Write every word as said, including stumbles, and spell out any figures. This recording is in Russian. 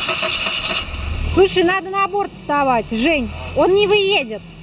Слушай, надо на борт вставать, Жень. Он не выедет.